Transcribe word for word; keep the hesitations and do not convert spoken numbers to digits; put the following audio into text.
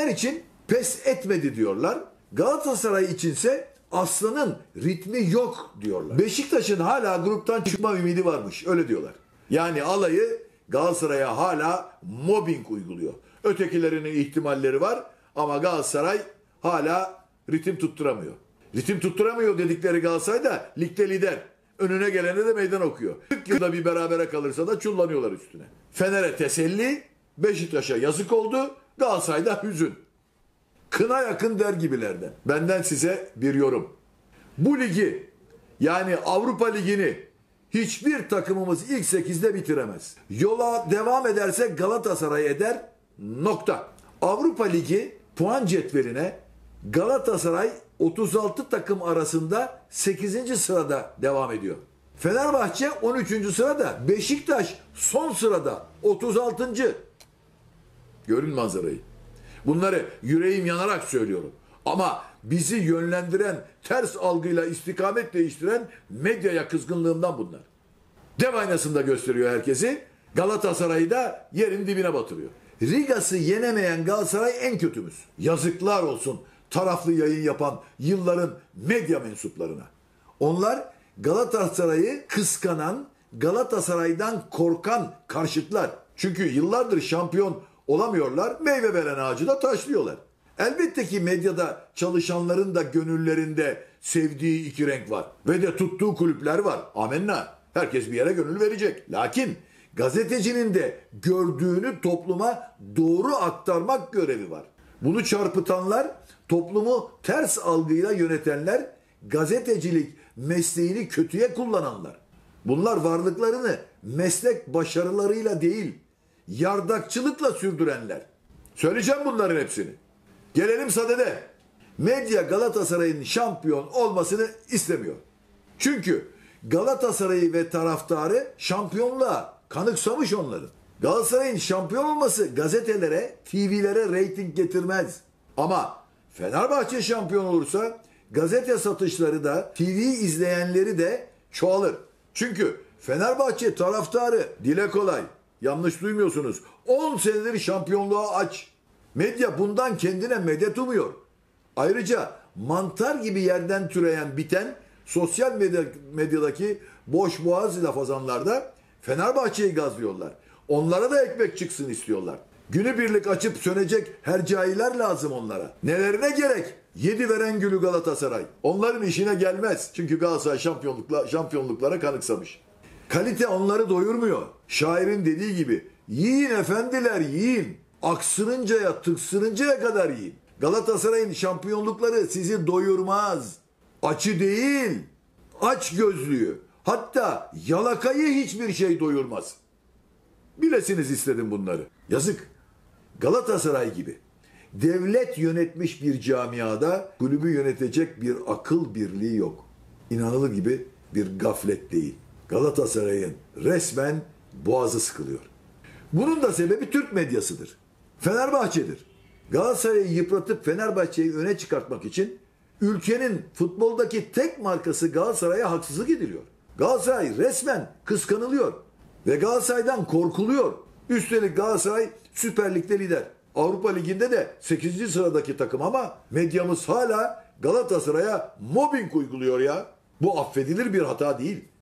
Fener için pes etmedi diyorlar. Galatasaray içinse aslanın ritmi yok diyorlar. Beşiktaş'ın hala gruptan çıkma ümidi varmış. Öyle diyorlar. Yani alayı Galatasaray'a hala mobbing uyguluyor. Ötekilerinin ihtimalleri var ama Galatasaray hala ritim tutturamıyor. Ritim tutturamıyor dedikleri Galatasaray da ligde lider. Önüne gelene de meydan okuyor. kırk yılda bir berabere kalırsa da çullanıyorlar üstüne. Fener'e teselli, Beşiktaş'a yazık oldu, Galatasaray'da hüzün. Kına yakın der gibilerden. Benden size bir yorum. Bu ligi, yani Avrupa Ligi'ni hiçbir takımımız ilk sekizde bitiremez. Yola devam ederse Galatasaray eder, nokta. Avrupa Ligi puan cetveline Galatasaray otuz altı takım arasında sekizinci sırada devam ediyor. Fenerbahçe on üçüncü sırada, Beşiktaş son sırada otuz altıncı Görün manzarayı. Bunları yüreğim yanarak söylüyorum. Ama bizi yönlendiren, ters algıyla istikamet değiştiren medyaya kızgınlığımdan bunlar. Dev aynasında gösteriyor herkesi. Galatasaray'ı da yerin dibine batırıyor. Rigas'ı yenemeyen Galatasaray en kötümüz. Yazıklar olsun taraflı yayın yapan yılların medya mensuplarına. Onlar Galatasaray'ı kıskanan, Galatasaray'dan korkan karşıtlar. Çünkü yıllardır şampiyon olamıyorlar, meyve veren ağacı da taşlıyorlar. Elbette ki medyada çalışanların da gönüllerinde sevdiği iki renk var. Ve de tuttuğu kulüpler var. Amenna. Herkes bir yere gönül verecek. Lakin gazetecinin de gördüğünü topluma doğru aktarmak görevi var. Bunu çarpıtanlar, toplumu ters algıyla yönetenler, gazetecilik mesleğini kötüye kullananlar. Bunlar varlıklarını meslek başarılarıyla değil, yardakçılıkla sürdürenler. Söyleyeceğim bunların hepsini. Gelelim sadede. Medya Galatasaray'ın şampiyon olmasını istemiyor. Çünkü Galatasaray'ı ve taraftarı şampiyonluğa kanıksamış onların. Galatasaray'ın şampiyon olması gazetelere, T V'lere reyting getirmez. Ama Fenerbahçe şampiyon olursa gazete satışları da, T V izleyenleri de çoğalır. Çünkü Fenerbahçe taraftarı, dile kolay, yanlış duymuyorsunuz, on senedir şampiyonluğa aç. Medya bundan kendine medet umuyor. Ayrıca mantar gibi yerden türeyen biten sosyal medya, medyadaki boş boğaz lafazanlarda Fenerbahçe'yi gazlıyorlar. Onlara da ekmek çıksın istiyorlar. Günübirlik açıp sönecek hercailer lazım onlara. Nelerine gerek? Yedi veren gülü Galatasaray. Onların işine gelmez. Çünkü Galatasaray şampiyonlukla, şampiyonluklara kanıksamış. Kalite onları doyurmuyor. Şairin dediği gibi yiyin efendiler yiyin. Aksırıncaya tıksırıncaya kadar yiyin. Galatasaray'ın şampiyonlukları sizi doyurmaz. Açı değil, aç gözlüğü. Hatta yalakayı hiçbir şey doyurmaz. Bilesiniz istedim bunları. Yazık. Galatasaray gibi devlet yönetmiş bir camiada kulübü yönetecek bir akıl birliği yok. İnanılır gibi bir gaflet değil. Galatasaray'ın resmen boğazı sıkılıyor. Bunun da sebebi Türk medyasıdır. Fenerbahçe'dir. Galatasaray'ı yıpratıp Fenerbahçe'yi öne çıkartmak için ülkenin futboldaki tek markası Galatasaray'a haksızlık ediliyor. Galatasaray resmen kıskanılıyor ve Galatasaray'dan korkuluyor. Üstelik Galatasaray Süper Lig'de lider. Avrupa Ligi'nde de sekizinci sıradaki takım ama medyamız hala Galatasaray'a mobbing uyguluyor ya. Bu affedilir bir hata değil.